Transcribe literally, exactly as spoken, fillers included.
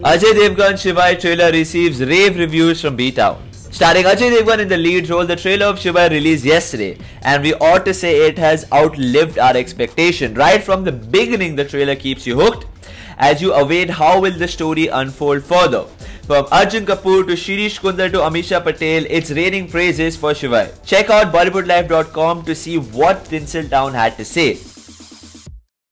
Ajay Devgn Shivaay trailer receives rave reviews from B-Town. Starring Ajay Devgn in the lead role, the trailer of Shivaay released yesterday, and we ought to say it has outlived our expectation. Right from the beginning, the trailer keeps you hooked as you await how will the story unfold further. From Arjun Kapoor to Shirish Kunder to Amisha Patel, it's raining praises for Shivaay. Check out bollywood live dot com to see what Tinsel Town had to say.